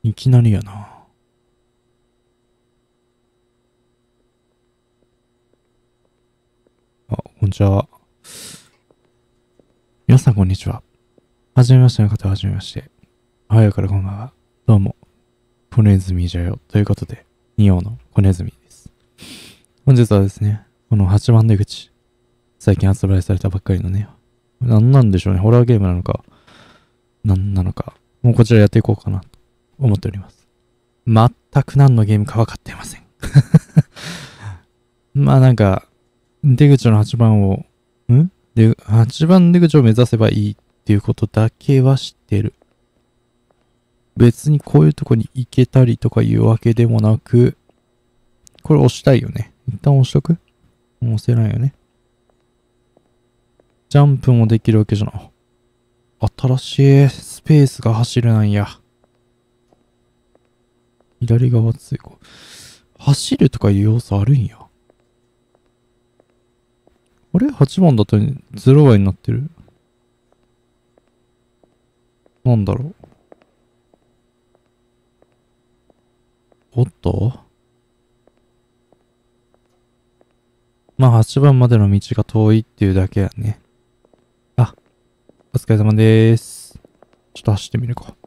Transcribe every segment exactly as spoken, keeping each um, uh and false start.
いきなりやな。あ、こんにちは。皆さんこんにちは。はじめましての方ははじめまして。おはようからこんばんは。どうも。コネズミじゃよ。ということで、ニオのコネズミです。本日はですね、このはちばん出口。最近発売されたばっかりのね。なんなんでしょうね。ホラーゲームなのか。なんなのか。もうこちらやっていこうかなと思っております。全く何のゲームか分かっていません。まあなんか、出口のはちばんを、んで、はちばん出口を目指せばいいっていうことだけは知ってる。別にこういうとこに行けたりとかいうわけでもなく、これ押したいよね。一旦押しとく？押せないよね。ジャンプもできるわけじゃない。新しいスペースが走れないや。左側ついこう。走るとかいう要素あるんや。あれ ?はち 番だとゼロばいになってる。なんだろう。おっとまあはちばんまでの道が遠いっていうだけやね。あ、お疲れ様でーす。ちょっと走ってみるか。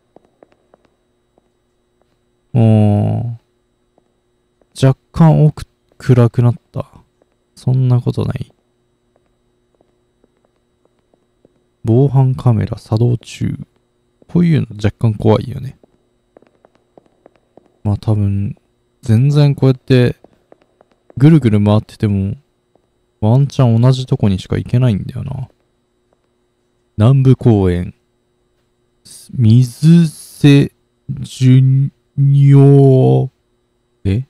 もう、若干奥暗くなった。そんなことない。防犯カメラ作動中。こういうの若干怖いよね。まあ多分、全然こうやって、ぐるぐる回ってても、ワンチャン同じとこにしか行けないんだよな。南部公園。水瀬ジュニオえ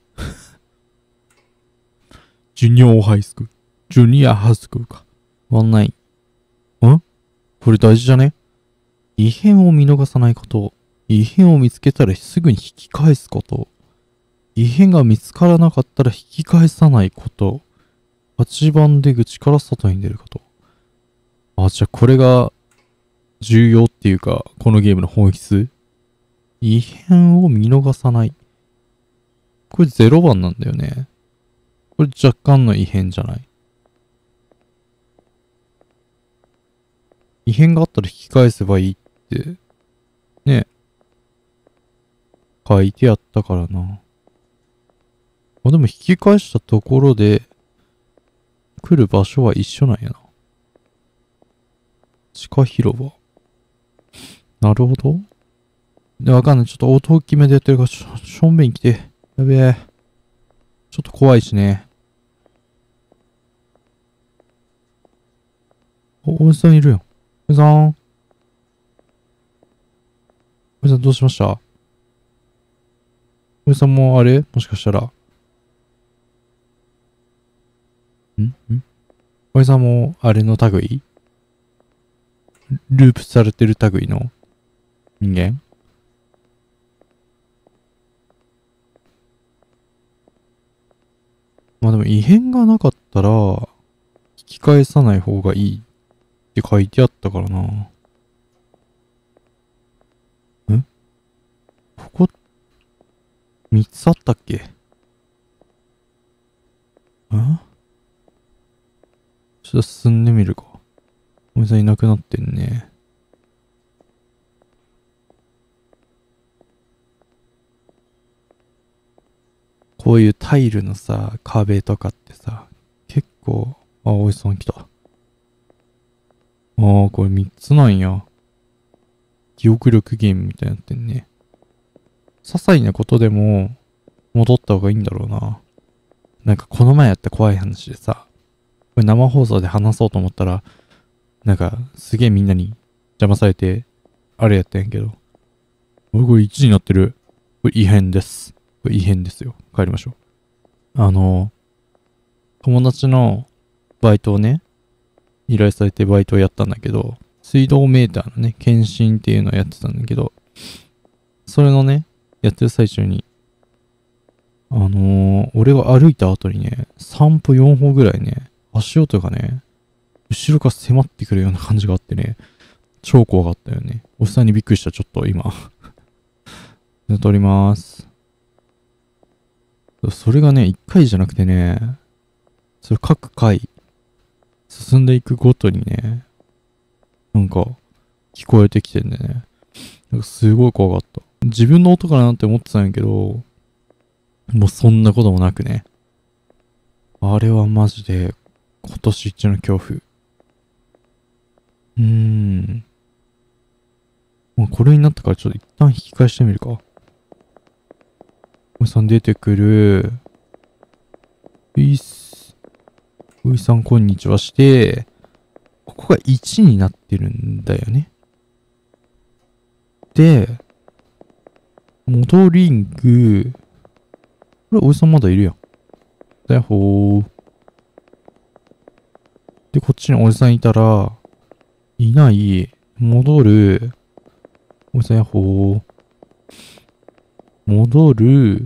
ジュニオハイスクール。ジュニアハイスクールか。ワンナイン。んこれ大事じゃね？異変を見逃さないこと。異変を見つけたらすぐに引き返すこと。異変が見つからなかったら引き返さないこと。はちばん出口から外に出ること。あ、じゃあこれが重要っていうか、このゲームの本質？異変を見逃さない。これゼロばんなんだよね。これ若干の異変じゃない？異変があったら引き返せばいいって、ね、書いてあったからな。あ、でも引き返したところで、来る場所は一緒なんやな。地下広場。なるほど。で、わかんない。ちょっと音大きめでやってるから、しょ、正面来て。やべえ。ちょっと怖いしね。お、おじさんいるよ。おじさん。おじさんどうしました？おじさんもあれもしかしたら。んんおじさんもあれの類？ループされてる類の人間？まあでも異変がなかったら、引き返さない方がいいって書いてあったからな。んここ、三つあったっけ？んちょっと進んでみるか。おじさんいなくなってんね。こういうタイルのさ、壁とかってさ、結構、あ、おじさん来た。ああ、これみっつなんや。記憶力ゲームみたいになってんね。些細なことでも戻った方がいいんだろうな。なんかこの前やった怖い話でさ、これ生放送で話そうと思ったら、なんかすげえみんなに邪魔されて、あれやったんやけど。俺これいちじになってる。これ異変です。これ異変ですよ。帰りましょう。あの、友達のバイトをね、依頼されてバイトをやったんだけど、水道メーターのね、検診っていうのをやってたんだけど、それのね、やってる最中に、あのー、俺が歩いた後にね、さんぽよん歩ぐらいね、足音がね、後ろから迫ってくるような感じがあってね、超怖かったよね。おっさんにびっくりした、ちょっと今。 じゃあ取ります。それがね、一回じゃなくてね、それ各回進んでいくごとにね、なんか聞こえてきてんだよね。なんかすごい怖かった。自分の音かなって思ってたんやけど、もうそんなこともなくね。あれはマジで今年一の恐怖。うーん。まあ、これになったからちょっと一旦引き返してみるか。おじさん出てくる。ういっす。おじさんこんにちはして、ここがいちになってるんだよね。で、戻リング。これおじさんまだいるやん。だよほー。で、こっちにおじさんいたら、いない。戻る。おじさんやっほー。戻る。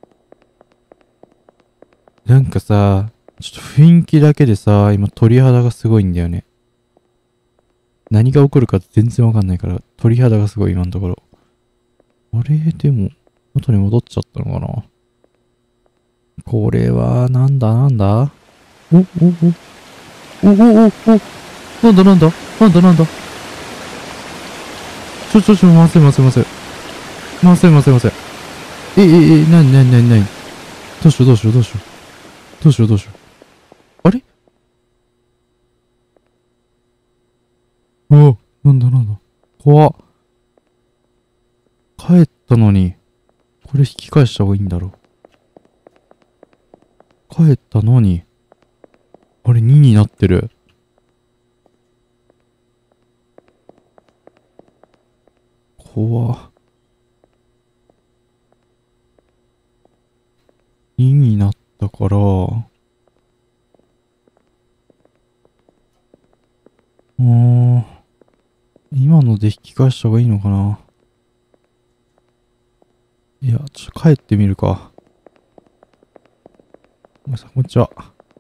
なんかさ、ちょっと雰囲気だけでさ、今鳥肌がすごいんだよね。何が起こるか全然わかんないから、鳥肌がすごい今のところ。あれでも、元に戻っちゃったのかな。これは、なんだなんだお、お、お、お、お、お、お、なんだなんだなんだなんだちょ、ちょ、ちょ、まずいまずいまずい。まずいまずいまずい。え、え、え、なになになになにどうしようどうしようどうしよう。どうしようどうしよう。あれうわ、なんだなんだ。怖っ。帰ったのに、これ引き返した方がいいんだろう。帰ったのに、あれにになってる。怖っ。にになったから、うーん、今ので引き返した方がいいのかな。いや、ちょっと帰ってみるか。ごめんなさい、こんにちは。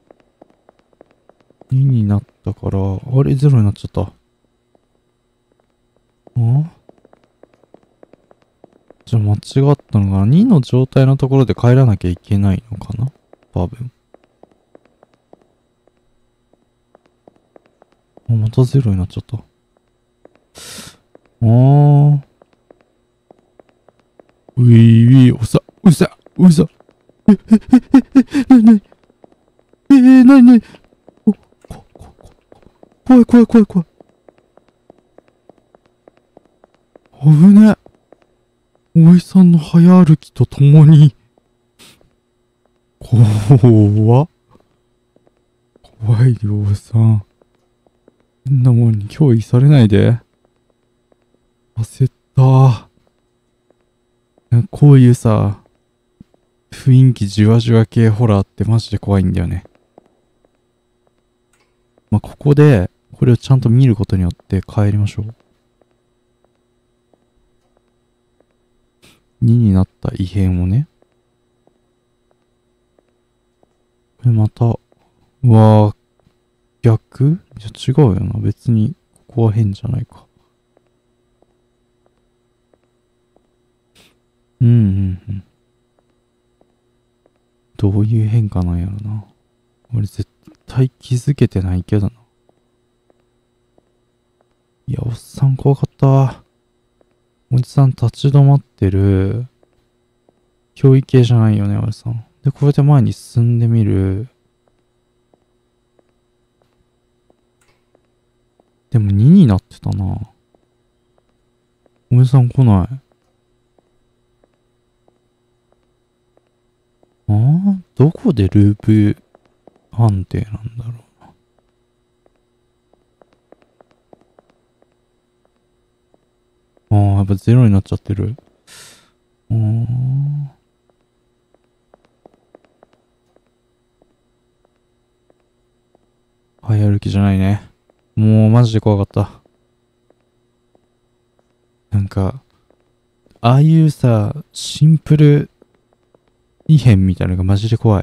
にになったから、あれゼロになっちゃった。んじゃあ間違ったのかな？ に の状態のところで帰らなきゃいけないのかな？多分。あ、またゼロになっちゃった。あー。ういうい、おさ、うさ、うさ。え、え、なになにえー、なになにお、こ、こ、こ、怖い怖い怖い怖い。危ねえ。おいさんの早歩きとともに、怖っ。怖いよ、おじさん。変なもんに憑依されないで。焦った。なんかこういうさ、雰囲気じわじわ系ホラーってマジで怖いんだよね。まあ、ここで、これをちゃんと見ることによって帰りましょう。にになった異変をね。これまた、うわー、逆じゃ違うよな。別に、ここは変じゃないか。うんうんうん。どういう変化なんやろな。俺絶対気づけてないけどな。いや、おっさん怖かった。おじさん立ち止まってる。憑依系じゃないよね、おじさん。で、これで前に進んでみる。でもにになってたな。おじさん来ない。ああ、どこでループ判定なんだろう。ああ、やっぱゼロになっちゃってる。ああ。早歩きじゃないね。もうマジで怖かった。なんか、ああいうさ、シンプル異変みたいなのがマジで怖い。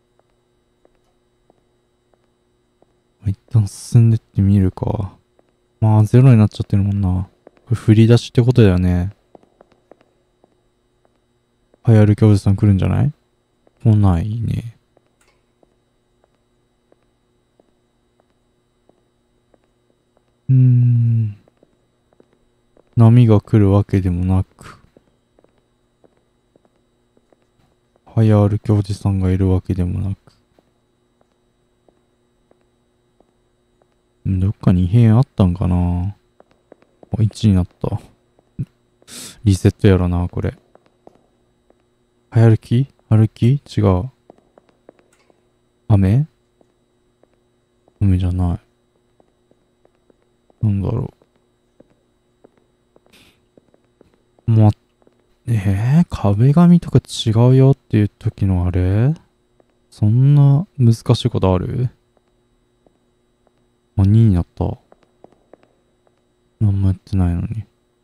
一旦進んでってみるか。 まあ、ゼロになっちゃってるもんな。これ振り出しってことだよね。流行る教授さん来るんじゃない？来ないね。うーん。波が来るわけでもなく、流行る教授さんがいるわけでもなく。どっかに異変あったんかな？あ、いちになった。リセットやろな、これ。流行る気？歩き？違う。雨？雨じゃない。なんだろう。ま、えー、壁紙とか違うよっていう時のあれ？そんな難しいことある？あ、にになった。何もやってないのに。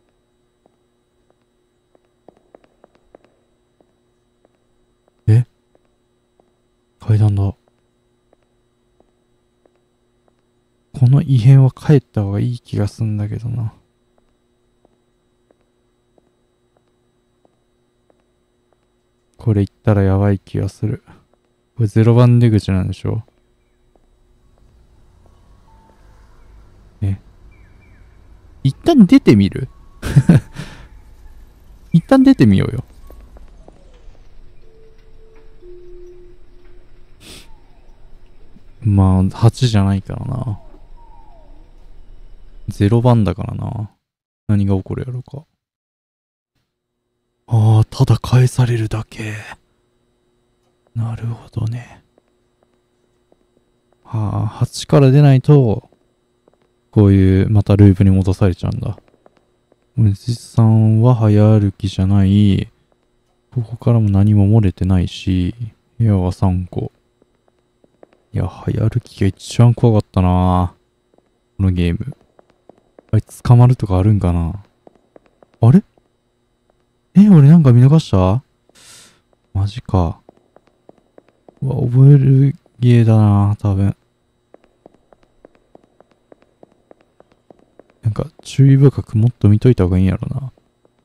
え？階段だ。この異変は帰った方がいい気がすんだけどな。これ言ったらやばい気がする。これゼロばん出口なんでしょ？え、一旦出てみる？一旦出てみようよ。まあ、はちじゃないからな。ゼロばんだからな。何が起こるやろうか。ああ、ただ返されるだけ。なるほどね。はあ、はちから出ないと、こういう、またループに戻されちゃうんだ。おじさんは早歩きじゃない。ここからも何も漏れてないし、部屋はさんこ。いや、早歩きが一番怖かったな。このゲーム。あいつ捕まるとかあるんかな？あれ？え、俺なんか見逃した？マジか。うわ、覚えるゲーだな、多分。なんか、注意深くもっと見といた方がいいんやろな。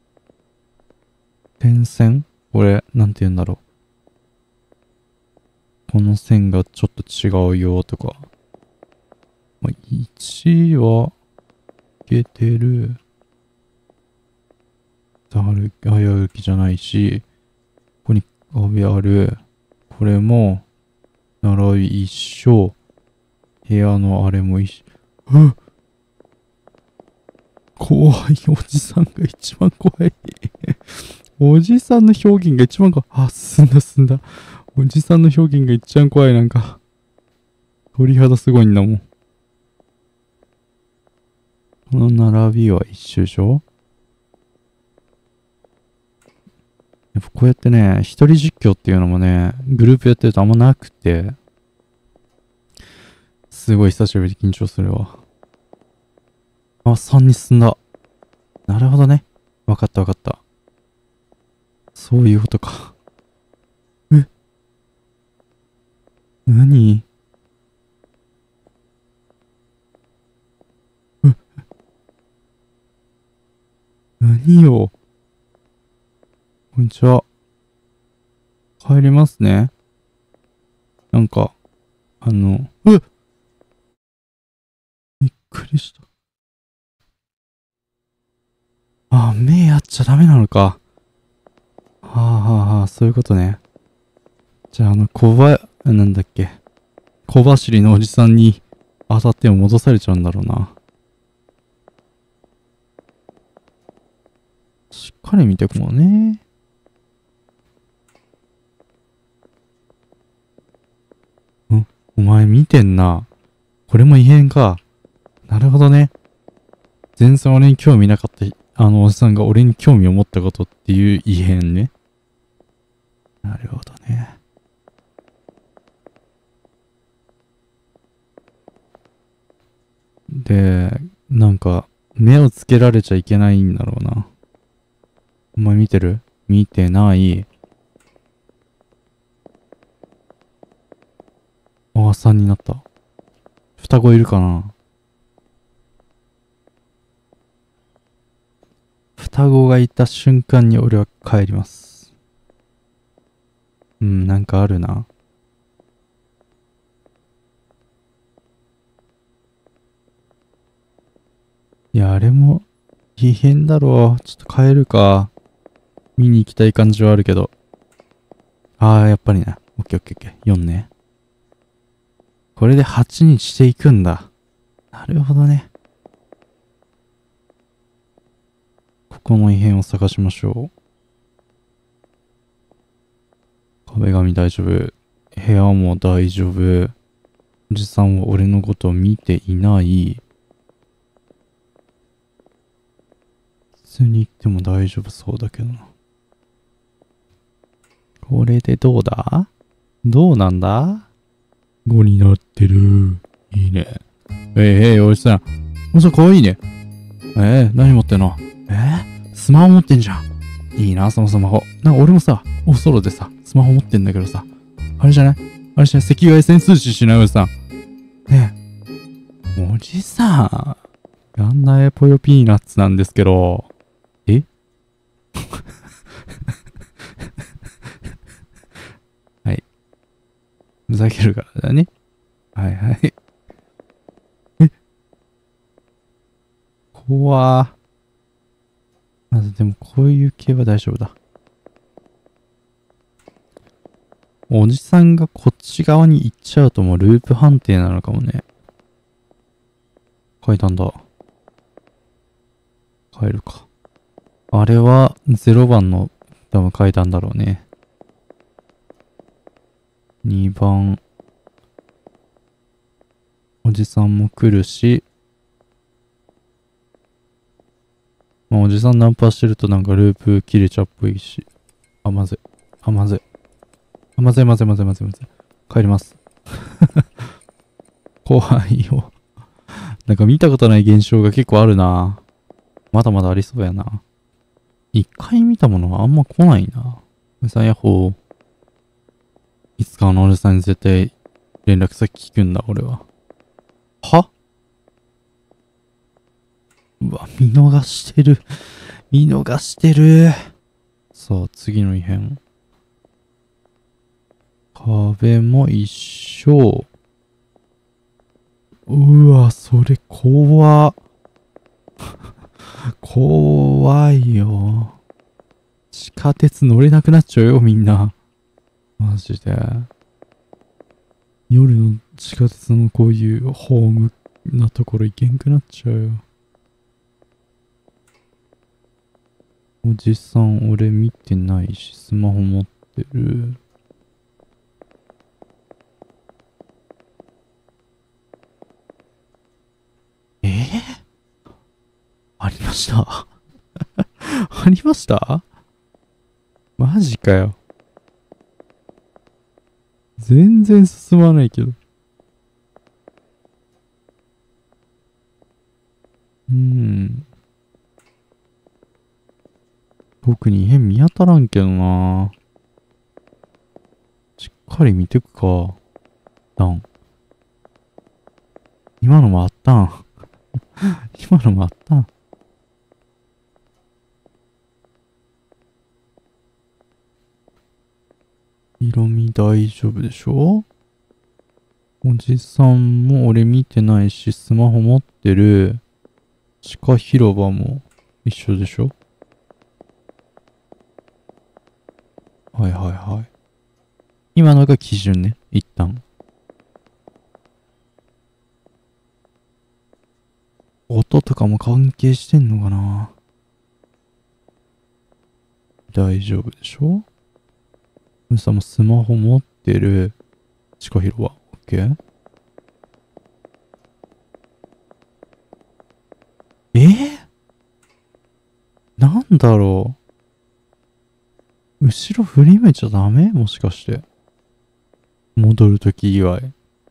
点線？これ、なんて言うんだろう。この線がちょっと違うよとか。まあ、いちはいけてる。歩き、歩きじゃないし、ここに壁ある。これも、並び一緒。部屋のあれも一緒。うん、怖い。おじさんが一番怖い。おじさんの表現が一番怖い。あ、進んだ進んだ。おじさんの表現が一番怖い。なんか、鳥肌すごいんだもん。この並びは一緒でしょ？やっぱこうやってね、一人実況っていうのもね、グループやってるとあんまなくて、すごい久しぶりに緊張するわ。あ、さんに進んだ。なるほどね。わかったわかった。そういうことか。え、何？え、何よ。こんにちは。帰りますね。なんか、あの、うっ、びっくりした。あ、目やっちゃダメなのか。はあはあはあ、そういうことね。じゃあ、あの、小ば、なんだっけ。小走りのおじさんに当たっても戻されちゃうんだろうな。しっかり見てこうね。ん？お前見てんな。これも異変か。なるほどね。全然俺に興味なかった、あのおじさんが俺に興味を持ったことっていう異変ね。なるほどね。で、なんか、目をつけられちゃいけないんだろうな。お前見てる？見てない。ああ、さんになった。双子いるかな？ 双子がいた瞬間に俺は帰ります。うん、なんかあるな。いや、あれも異変だろう。ちょっと帰るか。見に行きたい感じはあるけど。ああ、やっぱりね。オッケーオッケーオッケー。よんね。これではちにしていくんだ。なるほどね。ここの異変を探しましょう。壁紙大丈夫。部屋も大丈夫。おじさんは俺のことを見ていない。普通に行っても大丈夫そうだけどな。これでどうだ？どうなんだ？ ご になってる。いいね。えいえい、おじさん。おじさんかわいいね。えー、何持ってんの？えー、スマホ持ってんじゃん。いいな、そのスマホ。なんか俺もさ、おソロでさ、スマホ持ってんだけどさ、あれじゃないあれじゃない赤外線通信しないおじさん。ねえ。おじさん。ガンナエポヨピーナッツなんですけど。えはい。ふざけるからだね。はいはい。え怖ー。まずでもこういう系は大丈夫だ。おじさんがこっち側に行っちゃうともうループ判定なのかもね。階段だ。帰るか。あれはゼロばんの多分階段だろうね。にばん。おじさんも来るし。まあ、おじさんナンパしてるとなんかループ切れちゃうっぽいし。あ、まずい。あ、まずい。あ、まずいまずいまずいまずいまずい。帰ります。怖いよ。なんか見たことない現象が結構あるな。まだまだありそうやな。一回見たものはあんま来ないな。おじさんヤッホー。いつかあのおじさんに絶対連絡先聞くんだ、俺は。は？うわ、見逃してる。見逃してる。さあ、次の異変。壁も一緒。うわ、それ怖っ。怖いよ。地下鉄乗れなくなっちゃうよ、みんな。マジで。夜の地下鉄のこういうホームなところ行けんくなっちゃうよ。おじさん、俺見てないし、スマホ持ってる。えー、ありましたありましたマジかよ。全然進まないけど。うーん。特に異変見当たらんけどな。しっかり見てくか。ダン。今のもあったん。今のもあったん。色味大丈夫でしょ？おじさんも俺見てないし、スマホ持ってる。地下広場も一緒でしょ？はいはいはい。今のが基準ね。一旦。音とかも関係してんのかな？大丈夫でしょ？おじさんもスマホ持ってる。地下広場。オッケー？えー、なんだろう。後ろ振り向いちゃダメ？もしかして。戻るとき以外。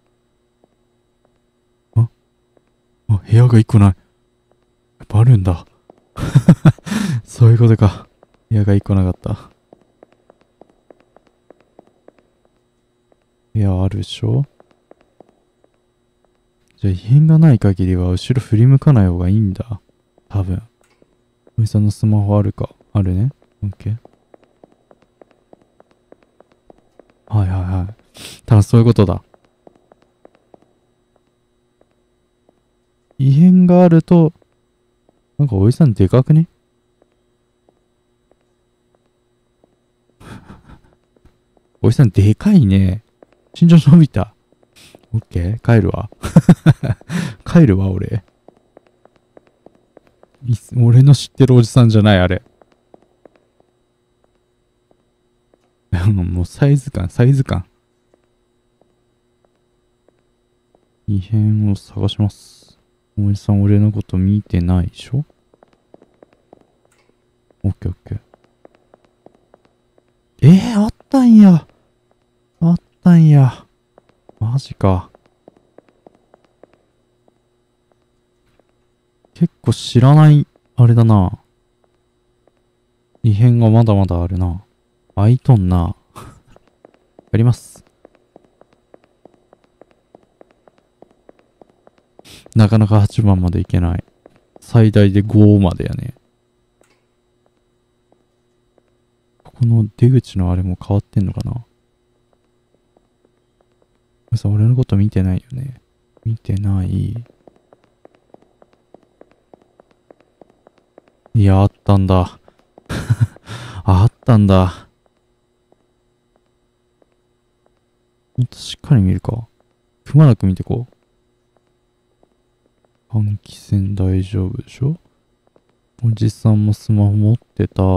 ああ、部屋が一個ない。やっぱあるんだ。そういうことか。部屋が一個なかった。部屋あるでしょ？じゃあ異変がない限りは後ろ振り向かない方がいいんだ。多分。 おじさんのスマホあるか。あるね。オッケー。はいはいはい。ただそういうことだ。異変があると、なんかおじさんでかくね？おじさんでかいね。身長伸びた。オッケー、帰るわ。帰るわ、俺。俺の知ってるおじさんじゃない、あれ。もうサイズ感、サイズ感。異変を探します。おじさん、俺のこと見てないでしょ？オッケーオッケー。えー、あったんや。あったんや。マジか。結構知らない、あれだな。異変がまだまだあるな。開いとんな。やります。なかなかはちばんまでいけない。最大でごまでやね。ここの出口のあれも変わってんのかな？さ、俺のこと見てないよね。見てない。いや、あったんだ。あったんだ。もっとしっかり見るか。くまなく見てこう。換気扇大丈夫でしょ？おじさんもスマホ持ってた。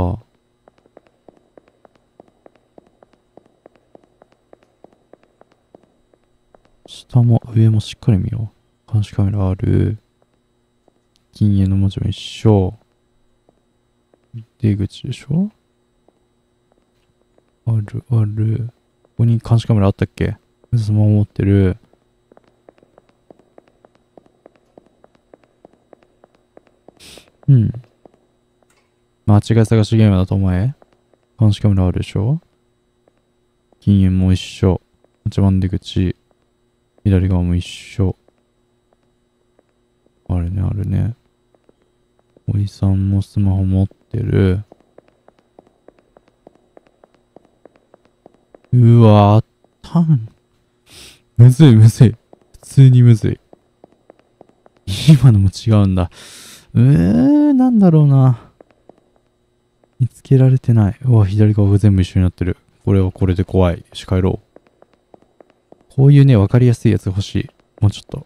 下も上もしっかり見よう。監視カメラある。禁煙の文字も一緒。出口でしょ？あるある。ここに監視カメラあったっけ？スマホ持ってる。うん。間違い探しゲームだと思え。監視カメラあるでしょ？禁煙も一緒。はちばん出口。左側も一緒。あるね、あるね。おじさんもスマホ持ってる。うわ、あったん。むずいむずい。普通にむずい。今のも違うんだ。うー、なんだろうな。見つけられてない。うわ、左側が全部一緒になってる。これはこれで怖い。よし、帰ろう。こういうね、わかりやすいやつ欲しい。もうちょっと。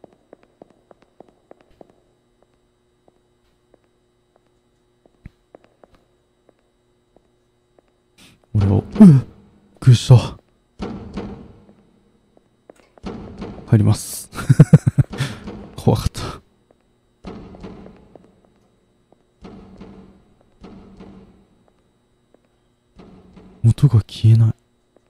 俺を、うっ、びっくりした。帰ります。怖かった。音が消えない。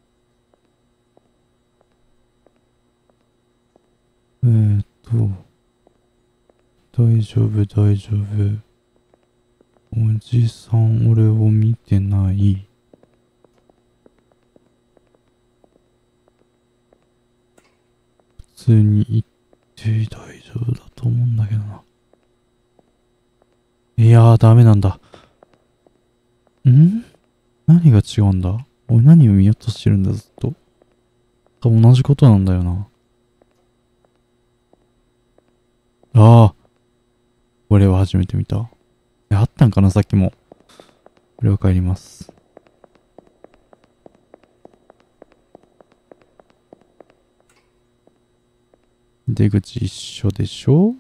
えーっと、大丈夫、大丈夫。おじさん、俺を見てない。普通に言って大丈夫だと思うんだけどな。いやー、ダメなんだ。ん？何が違うんだ？俺何を見ようとしてるんだ、ずっと。多分同じことなんだよな。ああ、俺は初めて見た。え、あったんかな、さっきも。俺は帰ります。出口一緒でしょ？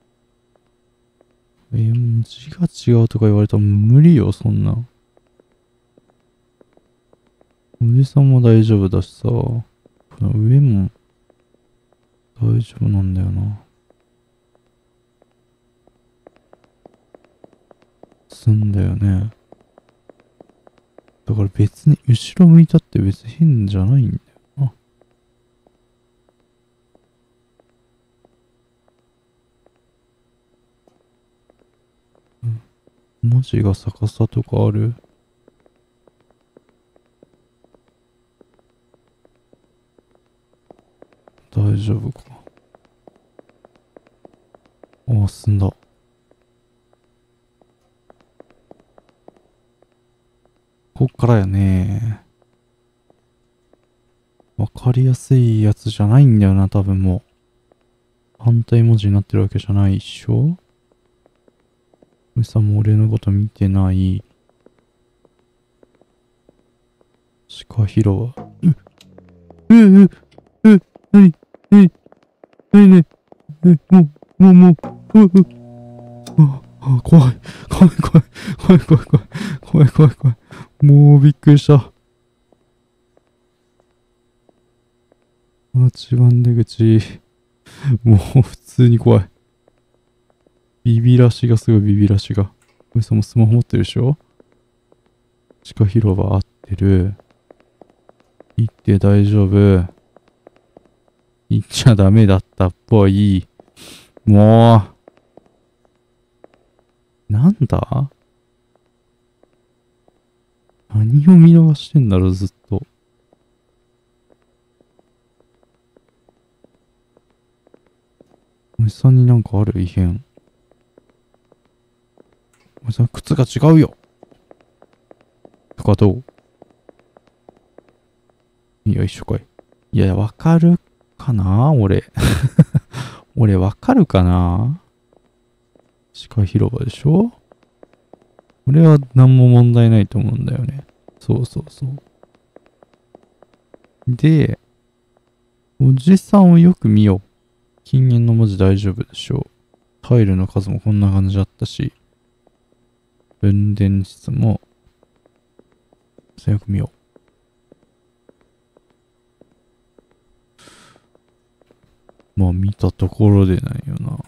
えー、もう字が違うとか言われたら無理よ、そんな。おじさんも大丈夫だしさ、この上も大丈夫なんだよな。すんだよね。だから別に後ろ向いたって別に変じゃないんだよな。うん。文字が逆さとかある？大丈夫か。ああ、進んだ。 こっからやね。わかりやすいやつじゃないんだよな、多分もう。反対文字になってるわけじゃないっしょ。おじさんも俺のこと見てない。鹿広場。う、う、う、う、なに、なに、なにね、え、もう、もう、もう、う、う、あ、あ、怖い、怖い、怖い、怖い、怖い、怖い、怖い、怖い、怖い。もうびっくりした。あ、一番出口。もう普通に怖い。ビビらしがすごい、ビビらしが。おじさんもスマホ持ってるでしょ。地下広場合ってる。行って大丈夫。行っちゃダメだったっぽい。もう。なんだ何を見逃してんだろう、ずっと。おじさんになんかある異変。おじさん、靴が違うよ。とかどうよいしょかい。いや、わかるかな俺。俺わかるかな。地下広場でしょ。俺は何も問題ないと思うんだよね。そうそうそう。で、おじさんをよく見よう。禁煙の文字大丈夫でしょう。タイルの数もこんな感じだったし、分電室も、よく見よう。まあ見たところでないよな。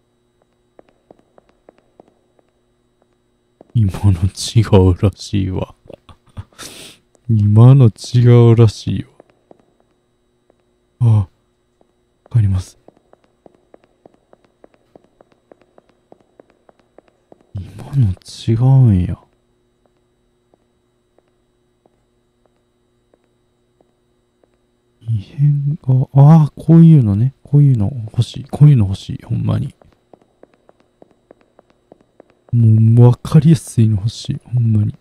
今の違うらしいわ。今の違うらしいよ。ああ、わかります。今の違うんや。異変が、ああ、こういうのね。こういうの欲しい。こういうの欲しい。ほんまに。もう、わかりやすいの欲しい。ほんまに。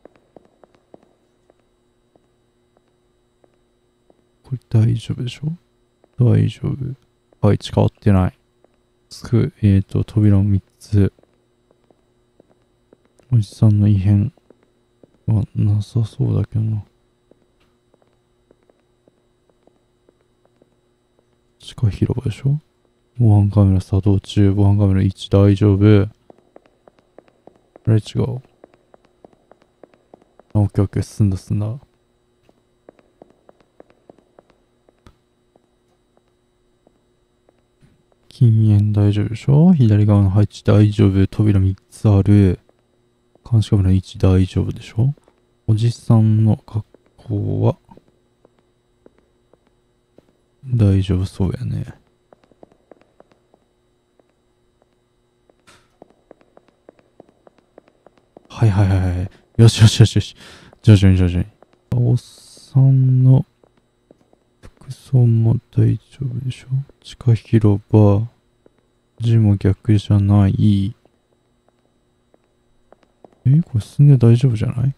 これ大丈夫でしょ。大丈夫。配置変わってない。つく、えーと、扉みっつ。おじさんの異変はなさそうだけどな。地下広場でしょ。防犯カメラ作動中。防犯カメラいち大丈夫。あれ違う。あ、オッケーオッケー。進んだ進んだ。禁煙大丈夫でしょ。左側の配置大丈夫。扉みっつある。監視カメラいち大丈夫でしょ。おじさんの格好は大丈夫そうやね。はいはいはいはい。よしよしよしよし。徐々に徐々に。おっさんの服装も大丈夫でしょ。地下広場。字も逆じゃない。え、これ進んで大丈夫じゃない。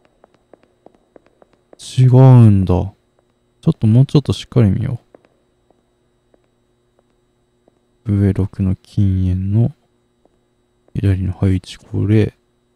違うんだ。ちょっともうちょっとしっかり見よう。上ろくの禁煙の左の配置、これ。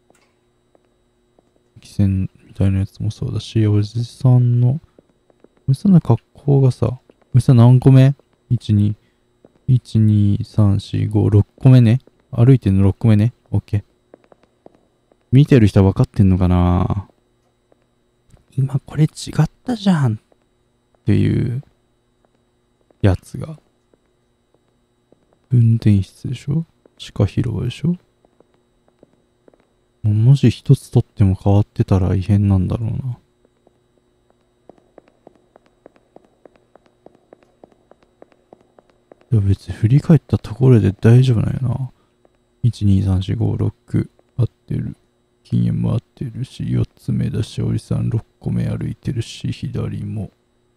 規線みたいなやつもそうだし、おじさんの、おじさんの格好がさ、おじさん何個目 ?いち、に、いち、に、さん、よん、ご、ろっこめね。歩いてんのろっこめね。オッケー。見てる人は分かってんのかな。今これ違ったじゃんっていうやつが。運転室でしょ。地下広場でしょ。文字一つ取っても変わってたら異変なんだろうな。いや別に振り返ったところで大丈夫なんやな。いち、に、さん、よん、ご、ろく合ってる。禁煙も合ってるし、よっつめだし、おじさんろっこめ歩いてるし、左も。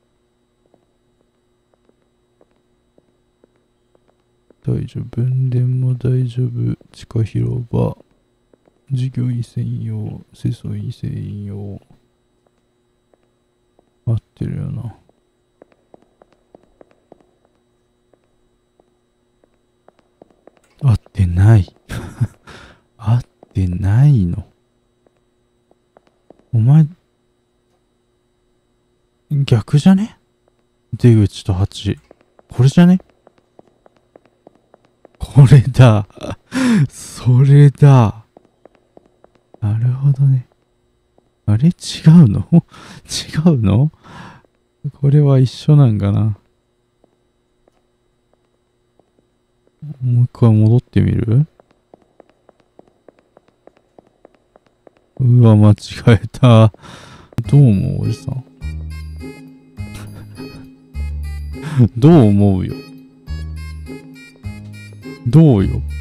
大丈夫。分電も大丈夫。地下広場。事業員専用。清掃員専用。 合ってるよな。合ってない。合ってないの。お前、逆じゃね？出口とはち。これじゃね？これだ。それだ。なるほどね。あれ違うの？違うの？これは一緒なんかな。もう一回戻ってみる？うわ、間違えた。どう思うおじさん。どう思うよ。どうよ。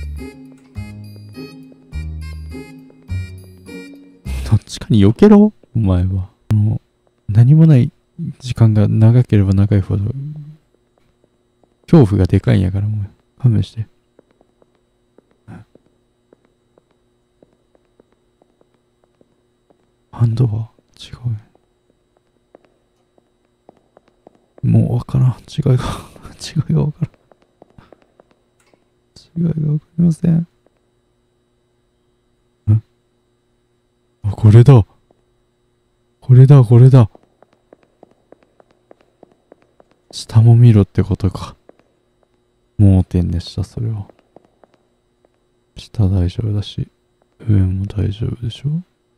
どっちかに避けろお前は。あの、何もない時間が長ければ長いほど、恐怖がでかいんやからもう、勘弁して。ハンドは違う。もうわからん。違いが、違いがわからん。違いがわかりません。ん？あ、これだ。これだ、これだ。下も見ろってことか。盲点でした、それは。下大丈夫だし、上も大丈夫でしょ？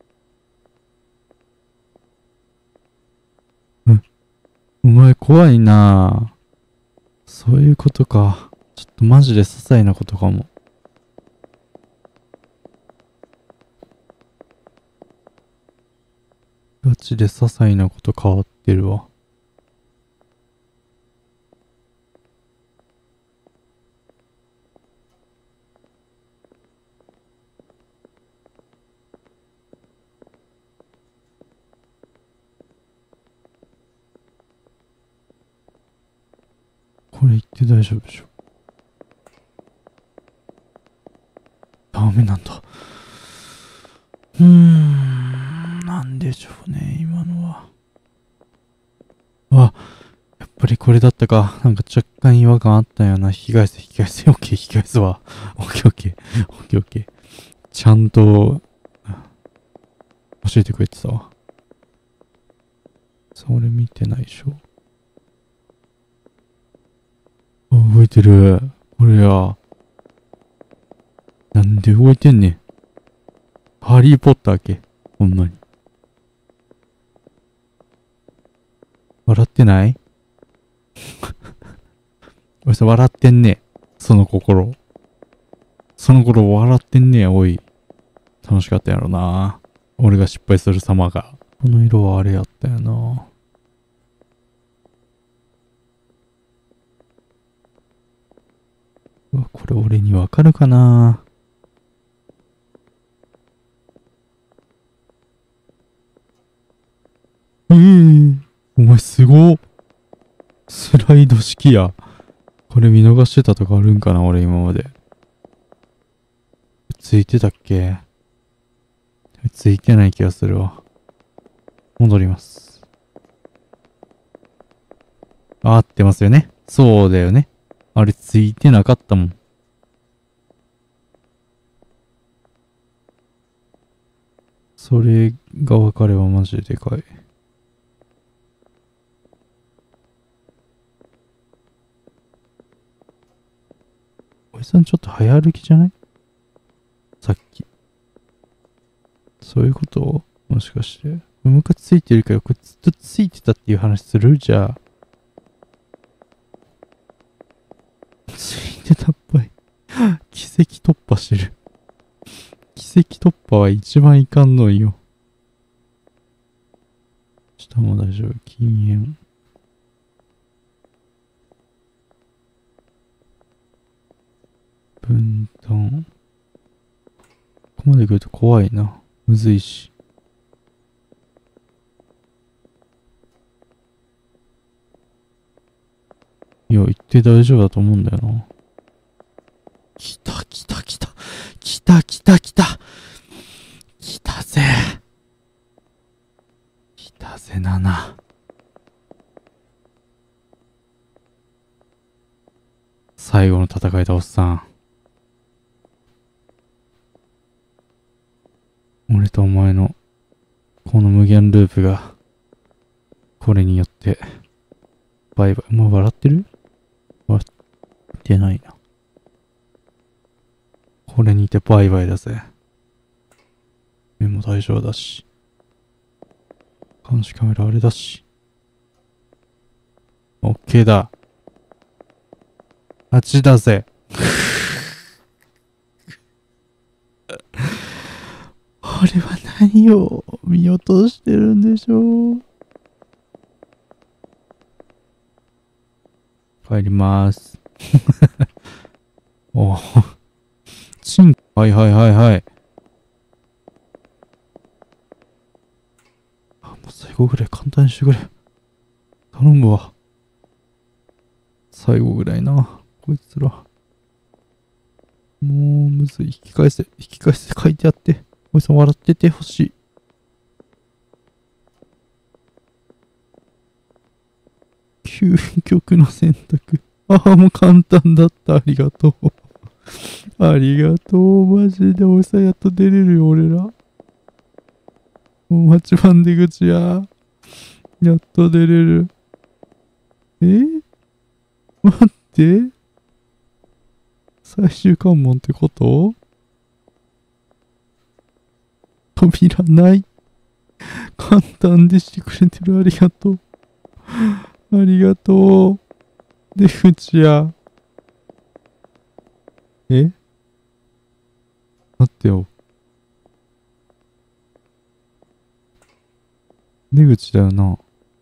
うん。お前怖いなぁ。そういうことか。ちょっとマジで些細なことかも。ガチで些細なこと変わってるわ。これ言って大丈夫でしょ？ダメなんだ。うーん、なんでしょうね、今のは。あ、やっぱりこれだったか。なんか若干違和感あったよな。引き返せ、引き返せ。オッケー、引き返すわ。オッケー、オッケー。オッケー、オッケー。ちゃんと、教えてくれてたわ。それ見てないでしょ。あ、動いてる。これや。なんで動いてんねん。ハリーポッターけ。ほんまに。笑ってない？おいさん笑ってんね。その心。その頃笑ってんねや、おい。楽しかったやろな。俺が失敗する様が。この色はあれやったよな。うわ、これ俺にわかるかな。ええー、お前すごっ。スライド式や。これ見逃してたとかあるんかな俺今まで。ついてたっけ？ついてない気がするわ。戻ります。合ってますよね。そうだよね。あれついてなかったもん。それが分かればマジででかい。おじさんちょっと早歩きじゃない？さっき。そういうこともしかして。ムカついてるから、これずっとついてたっていう話する？じゃあ。ついてたっぽい。奇跡突破してる。奇跡突破は一番いかんのよ。下も大丈夫。禁煙。分担。ここまで来ると怖いな。むずいし。いや、言って大丈夫だと思うんだよな。来た来た来た。来た来た来た。来たぜ。来たぜ、なな。 戦えたおっさん。俺とお前のこの無限ループがこれによってバイバイ。もう笑ってる？笑ってないな。これにてバイバイだぜ。目も大丈夫だし、監視カメラあれだし、オッケーだ。あっちだぜ。あれは何を見落としてるんでしょう。帰りまーす。おチン。はいはいはいはい。あ、もう最後ぐらい簡単にしてくれ。頼むわ。最後ぐらいな。こいつら。もうむずい。引き返せ。引き返せ。書いてあって。おじさん笑っててほしい。究極の選択。ああ、もう簡単だった。ありがとう。ありがとう。マジでおじさんやっと出れるよ、俺ら。もうはちばん出口や。やっと出れる。え待って。最終関門ってこと？扉ない。簡単でしてくれてる。ありがとう。ありがとう。出口や。え？待ってよ。出口だよな。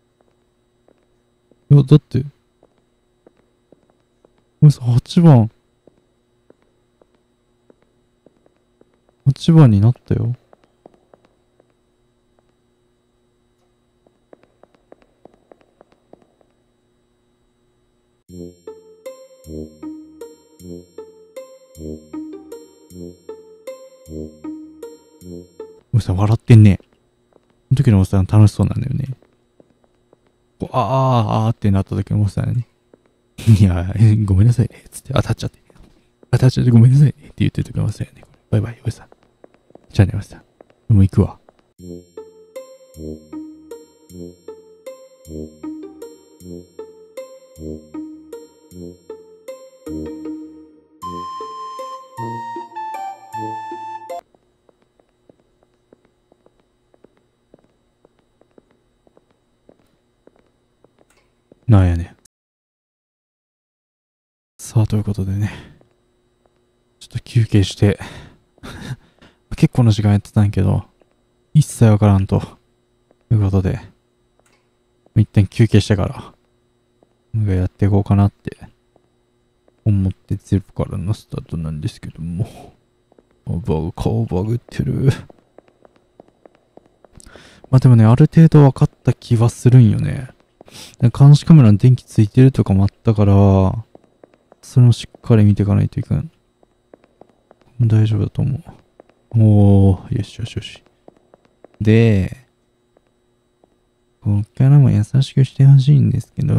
いや、だって。ごめんなさい、はちばん。はちばんになったよ。おじさん笑ってんね。その時のおじさん楽しそうなんだよね。こうあーあーあーってなった時のおじさんだよね。いや、ごめんなさいね。つって当たっちゃって。当たっちゃってごめんなさいね。って言ってる時のおじさんよね。バイバイ、おじさん。じゃあね、おじさん。もう行くわ。なんやねん。さあ、ということでね。ちょっと休憩して。結構な時間やってたんやけど、一切わからんと。ということで、一旦休憩してから、やっていこうかなって思ってゼロからのスタートなんですけども。バグ、顔バグってる。まあでもね、ある程度分かった気はするんよね。監視カメラに電気ついてるとかもあったから、それをしっかり見ていかないといけん。大丈夫だと思う。おー、よしよしよし。で、こっからも優しくしてほしいんですけど、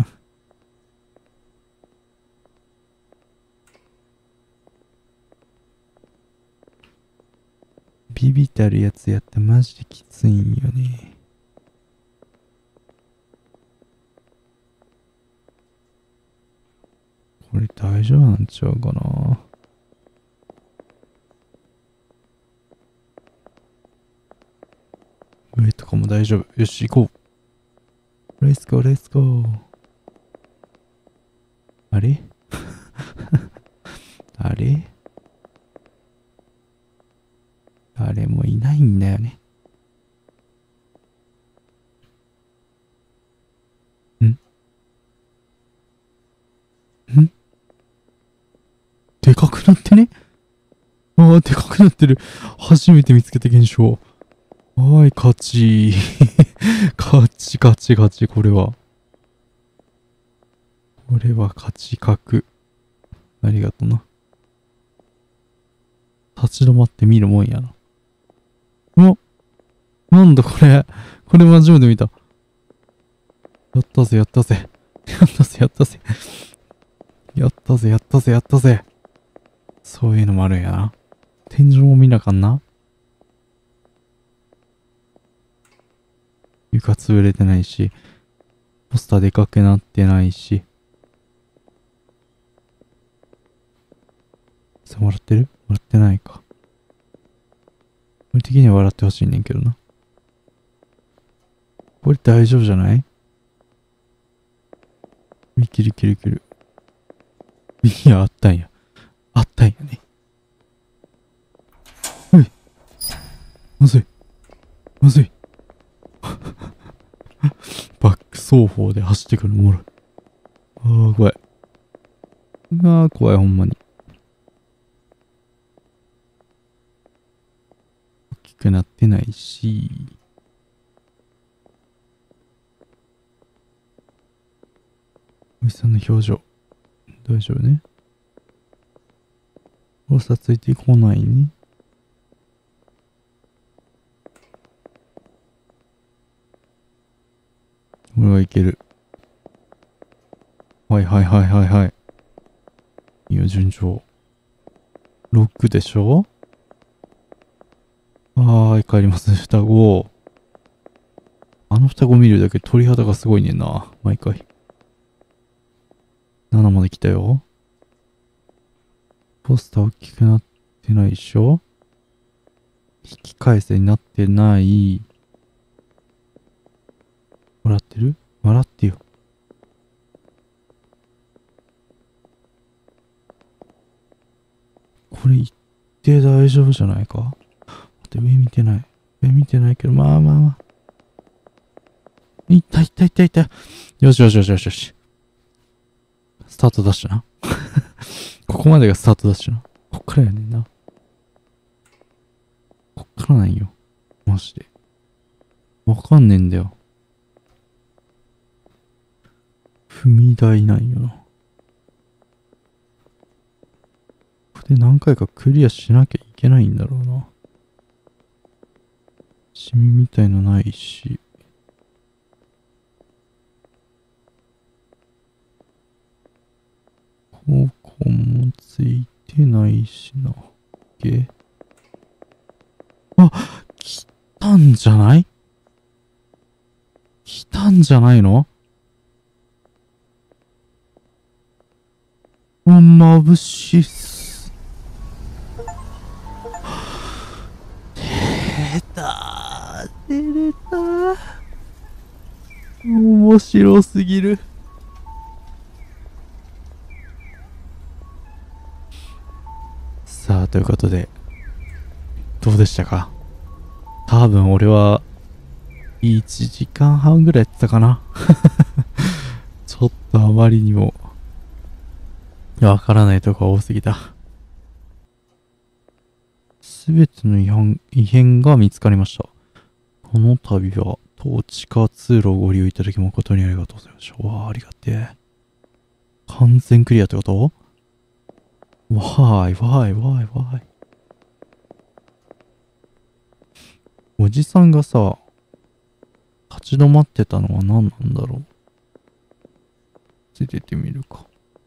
ビビたるやつやったらマジできついんよね。これ大丈夫なんちゃうかな。上とかも大丈夫。よし、行こう。レッツゴー、レッツゴー。あれあれあれもいないんだよね。んんでかくなってね。ああ、でかくなってる。初めて見つけた現象。はい、勝ち。勝ち、勝ち、勝ち、これは。これは勝ち確。ありがとな。立ち止まって見るもんやな。お、なんだこれ。これ初めて見た。やったぜ、やったぜ。やったぜ、やったぜ。 やったぜ、やったぜ、やったぜ。そういうのもあるんやな。天井も見なあかんな。床潰れてないし、ポスターでかくなってないし。さ、笑ってる？笑ってないか。俺的には笑ってほしいねんけどな。これ大丈夫じゃない？いけるいけるいける。いや、あったんや。あったんやね。うい。まずい。まずい。バック走法で走ってくるのおもろい。ああ、怖い。ああ、怖い、ほんまに。大きくなってないし。おじさんの表情。大丈夫ね。おさついてこないね。俺はいける。はいはいはいはいはい。いいよ、順調。ロックでしょ？はーい、帰ります。双子。あの双子見るだけ鳥肌がすごいねんな。毎回。ななまで来たよ。ポスター大きくなってないでしょ？引き返せになってない。笑ってる？笑ってよ。これ言って大丈夫じゃないか？待って、上見てない。上見てないけど、まあまあまあ。いったいったいったいった。よしよしよしよしよし。スタートダッシュな。ここまでがスタートダッシュな。こっからやねんな。こっからなんよ。マジで。わかんねえんだよ。踏み台なんよな。これ何回かクリアしなきゃいけないんだろうな。シミみたいのないし。ここもついてないしな。けあ、来たんじゃない？来たんじゃないの？あ、眩しいっす。出た。出れた。面白すぎる。さあ、ということで、どうでしたか？多分俺はいちじかんはんぐらいやってたかな。ちょっとあまりにもわからないとこが多すぎた。すべての違反、異変が見つかりました。この度は、当地下通路をご利用いただき誠にありがとうございました。わあ、ありがてえ。完全クリアってこと？わーい、わーい、わーい、わーい。おじさんがさ、立ち止まってたのは何なんだろう。ついてってみるか。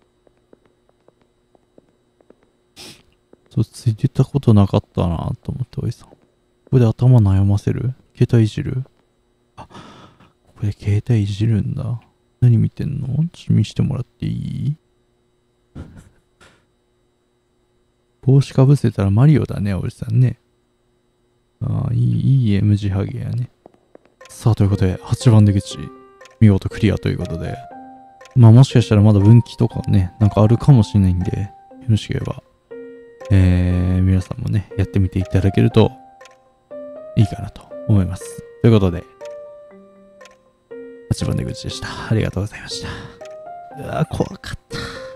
そう、ついてたことなかったなと思って、おじさん。ここで頭悩ませる？携帯いじる？あ、ここで携帯いじるんだ。何見てんの？ちょっと見してもらっていい？帽子かぶせたらマリオだね、おじさんね。ああ、いい、いい エムジハゲやね。さあ、ということで、はちばん出口、見事クリアということで。まあもしかしたらまだ分岐とかね、なんかあるかもしれないんで、よろしければ、えー、皆さんもね、やってみていただけるといいかなと思います。ということで、はちばん出口でした。ありがとうございました。うわー、怖かった。